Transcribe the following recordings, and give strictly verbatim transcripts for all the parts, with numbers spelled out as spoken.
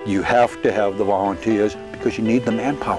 You have to have the volunteers because you need the manpower.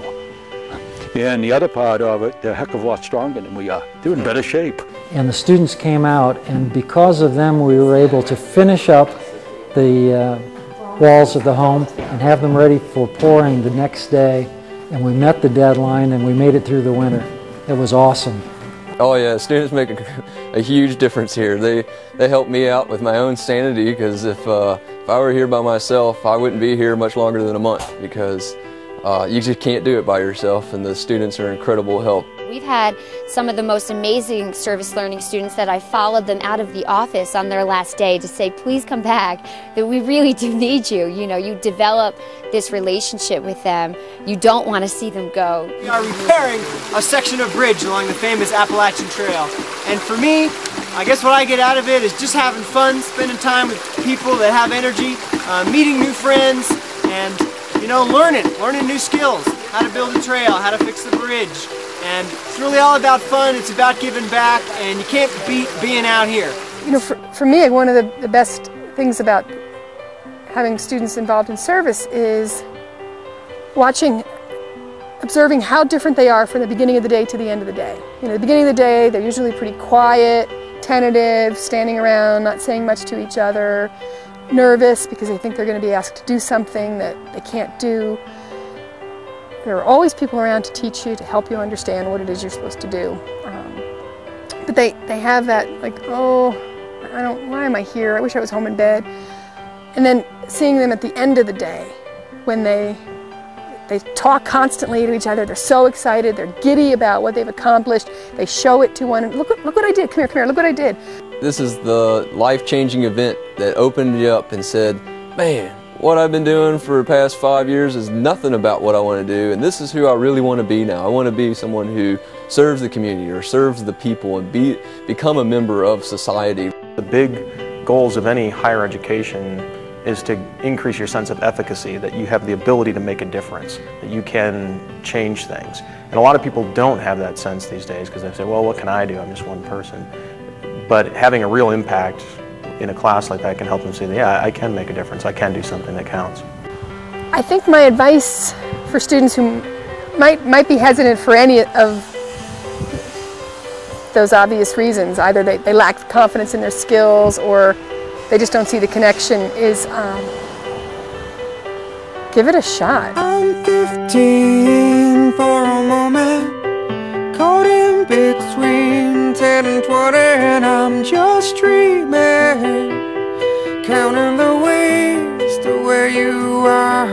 And the other part of it, they're a heck of a lot stronger than we are. They're in better shape. And the students came out, and because of them we were able to finish up the uh, walls of the home and have them ready for pouring the next day. And we met the deadline and we made it through the winter. It was awesome. Oh yeah, students make a, a huge difference here. They they help me out with my own sanity, because if, uh, if I were here by myself, I wouldn't be here much longer than a month, because uh, you just can't do it by yourself, and the students are incredible help. We've had some of the most amazing service learning students that I followed them out of the office on their last day to say, please come back, that we really do need you. You know, you develop this relationship with them. You don't want to see them go. We are repairing a section of bridge along the famous Appalachian Trail. And for me, I guess what I get out of it is just having fun, spending time with people that have energy, uh, meeting new friends, and, you know, learning, learning new skills, how to build a trail, how to fix the bridge. And it's really all about fun, it's about giving back, and you can't beat being out here. You know, for, for me, one of the, the best things about having students involved in service is watching, observing how different they are from the beginning of the day to the end of the day. You know, the beginning of the day, they're usually pretty quiet, tentative, standing around, not saying much to each other, nervous because they think they're going to be asked to do something that they can't do. There are always people around to teach you, to help you understand what it is you're supposed to do. Um, but they, they have that, like, oh, I don't, why am I here? I wish I was home in bed. And then seeing them at the end of the day, when they, they talk constantly to each other, they're so excited, they're giddy about what they've accomplished, they show it to one another. Look, look what I did, come here, come here, look what I did. This is the life-changing event that opened you up and said, man, what I've been doing for the past five years is nothing about what I want to do, and this is who I really want to be now. I want to be someone who serves the community or serves the people and be, become a member of society. The big goals of any higher education is to increase your sense of efficacy, that you have the ability to make a difference, that you can change things. And a lot of people don't have that sense these days because they say, well, what can I do? I'm just one person. But having a real impact in a class like that can help them see that, yeah, I can make a difference, I can do something that counts. I think my advice for students who might, might be hesitant for any of those obvious reasons, either they, they lack confidence in their skills or they just don't see the connection, is um, give it a shot. I'm fifteen for a moment, caught in between ten and twenty, and I'm just dreaming, counting the ways to where you are.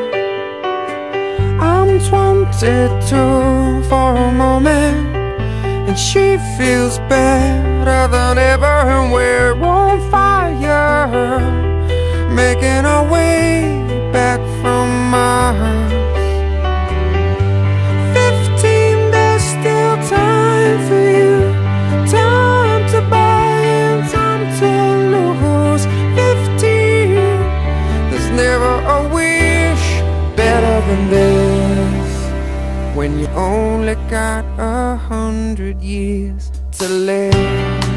I'm twenty-two for a moment, and she feels better than ever, and we're on fire, making our way back from Mars. Fifteen, there's still time for you, time to buy and time to lose. Fifteen, there's never a wish better than this, when you only got a hundred years to live.